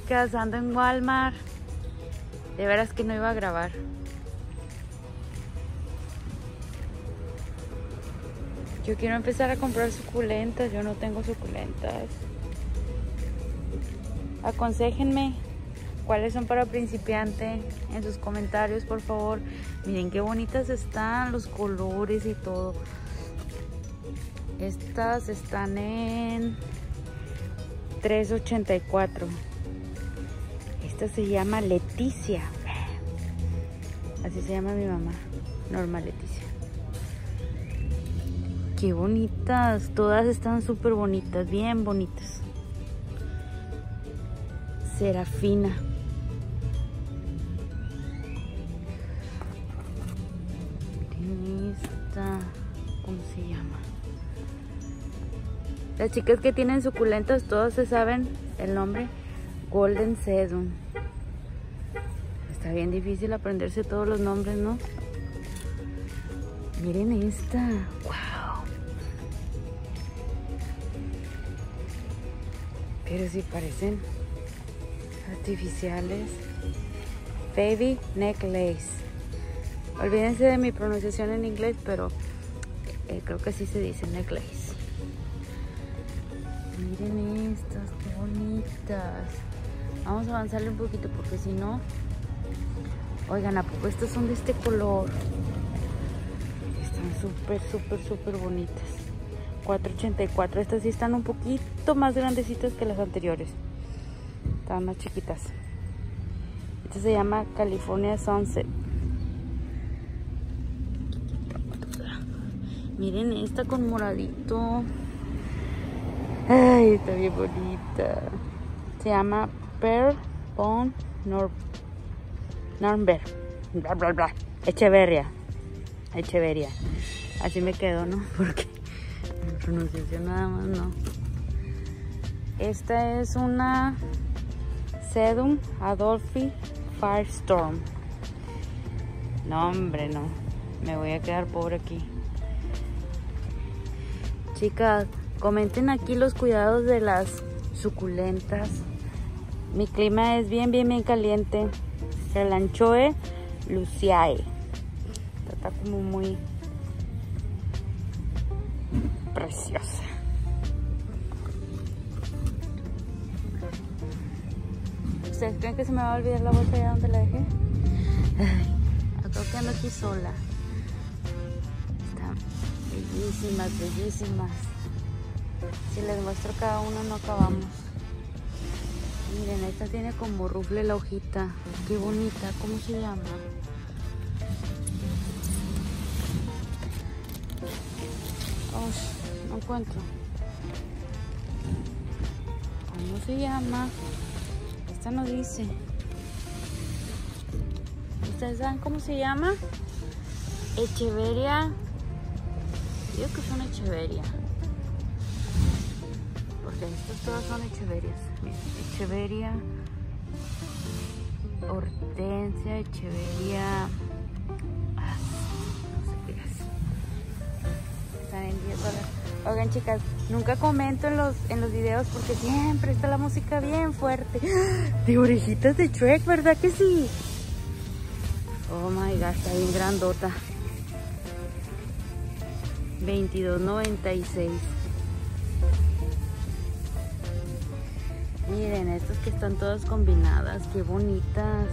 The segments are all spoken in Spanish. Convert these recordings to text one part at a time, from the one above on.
chicas, ando en Walmart. De veras que no iba a grabar. Yo quiero empezar a comprar suculentas. Yo no tengo suculentas. Aconséjenme cuáles son para principiante en sus comentarios, por favor. Miren qué bonitas están los colores y todo. Estas están en $3.84. Esta se llama Leticia. Así se llama mi mamá. Norma Leticia. Qué bonitas. Todas están súper bonitas. Bien bonitas. Serafina. Miren esta. ¿Cómo se llama? Las chicas que tienen suculentas, todos se saben el nombre. Golden Sedum. Está bien difícil aprenderse todos los nombres, ¿no? Miren esta. ¡Wow! Pero sí parecen artificiales. Baby Necklace. Olvídense de mi pronunciación en inglés, pero creo que sí se dice necklace. Miren estas, qué bonitas. Vamos a avanzarle un poquito porque si no... Oigan, ¿a poco estas son de este color? Están súper bonitas. $4.84. Estas sí están un poquito más grandecitas que las anteriores. Están más chiquitas. Esta se llama California Sunset. Miren esta con moradito. Ay, está bien bonita. Se llama Pearl von Nürnberg. Bla, bla, bla. Echeverria. Así me quedo, ¿no? Porque mi pronunciación nada más no. Esta es una Sedum Adolphi Firestorm. No, hombre, no. Me voy a quedar pobre aquí. Chicas, comenten aquí los cuidados de las suculentas. Mi clima es bien caliente. Kalanchoe luciae. Está como muy preciosa. ¿Ustedes creen que se me va a olvidar la bolsa allá donde la dejé? Ay, creo que ando aquí sola. Están bellísimas. Si les muestro cada uno no acabamos. Miren, esta tiene como rufle la hojita. Qué bonita, ¿cómo se llama? Oh, no encuentro. ¿Cómo se llama? Esta no dice. ¿Ustedes saben cómo se llama? Echeverria. Digo que son Echeverria. Porque estas todas son Echeverias. Echeverria, Hortensia, Echeverria. No sé qué es. Están en $10. Oigan, chicas, nunca comento en los videos porque siempre está la música bien fuerte. De orejitas de Shrek, ¿verdad que sí? Oh my god, está bien grandota. $22.96. Miren, estas que están todas combinadas, qué bonitas.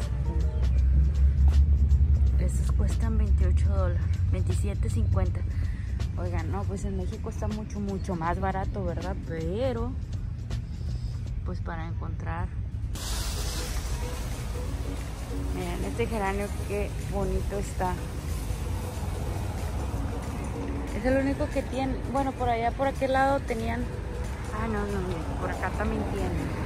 Estas cuestan $28, $27.50. Oigan, no, pues en México está mucho más barato, ¿verdad? Pero, pues para encontrar. Miren, este geranio qué bonito está. Es el único que tiene. Bueno, por allá, por aquel lado tenían. Ah, no, miren, por acá también tienen.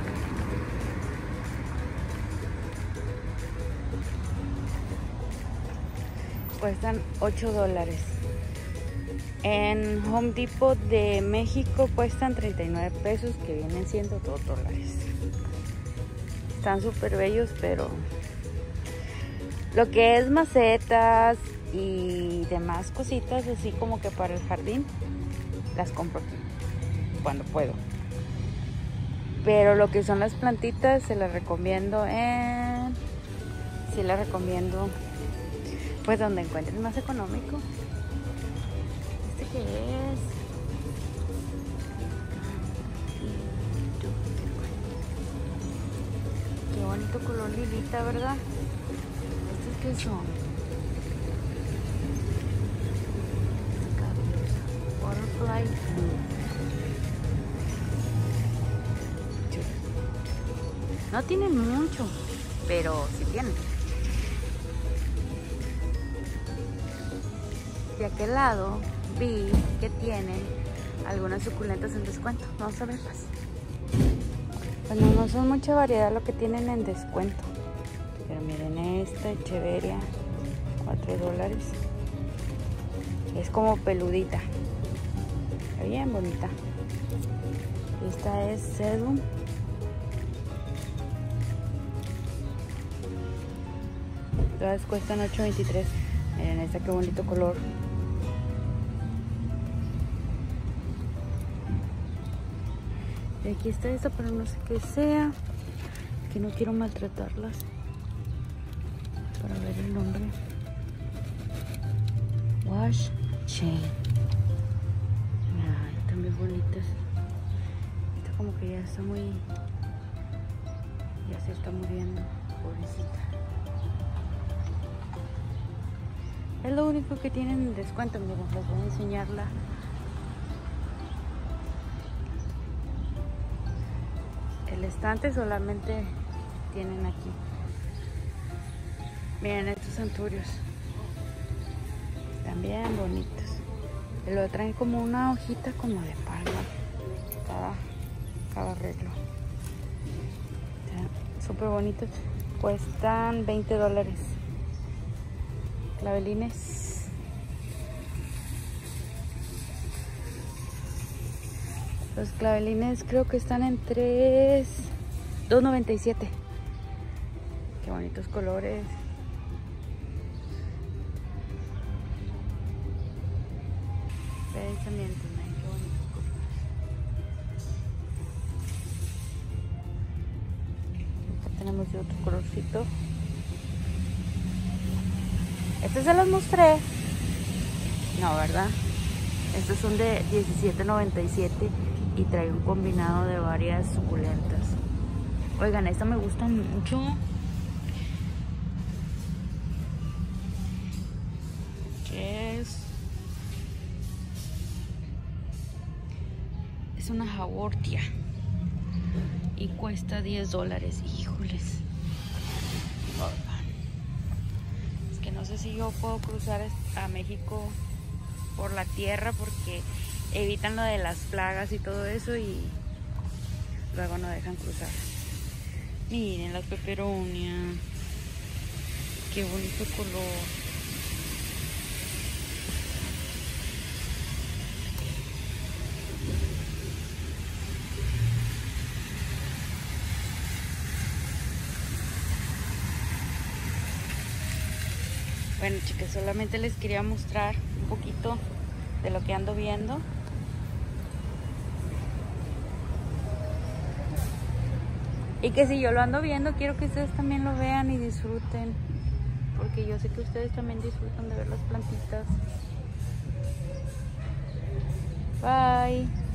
Cuestan $8. En Home Depot de México cuestan 39 pesos, que vienen siendo $2. Están súper bellos, pero lo que es macetas y demás cositas así como que para el jardín, las compro aquí cuando puedo. Pero lo que son las plantitas se las recomiendo sí las recomiendo pues donde encuentres más económico. ¿Este qué es? Qué bonito color lilita, ¿verdad? ¿Estos qué son? Butterfly blue. No tienen mucho, pero sí tienen. De aquel lado vi que tienen algunas suculentas en descuento. Vamos a verlas. Bueno, no son mucha variedad lo que tienen en descuento. Pero miren esta Echeveria, $4. Es como peludita. Está bien bonita. Esta es Sedum. Todas cuestan $8.23. Miren esta, qué bonito color. Y aquí está esta, pero no sé qué sea. Que no quiero maltratarlas. Para ver el nombre. Wash Chain. Ay, están bien bonitas. Esta como que ya está muy... Ya se está muriendo. Pobrecita. Es lo único que tienen en descuento. Miren, les voy a enseñarla. El estante solamente tienen aquí. Miren estos anturios. Están bien bonitos. Y lo traen como una hojita como de palma. Cada arreglo. Están súper bonitos. Cuestan $20. Clavelines. Los clavelines creo que están en $2.97. Qué bonitos colores. Pensamientos, qué bonitos colores. Acá tenemos otro colorcito. Estos se los mostré. No, ¿verdad? Estos son de $17.97 y trae un combinado de varias suculentas. Oigan, esta me gusta mucho. ¿Qué es? Es una jabortia y cuesta $10. Híjoles. No sé si yo puedo cruzar a México por la tierra porque evitan lo de las plagas y todo eso y luego no dejan cruzar. Miren las peperonias. Qué bonito color. Bueno, chicas, solamente les quería mostrar un poquito de lo que ando viendo. Y que si yo lo ando viendo, quiero que ustedes también lo vean y disfruten. Porque yo sé que ustedes también disfrutan de ver las plantitas. Bye.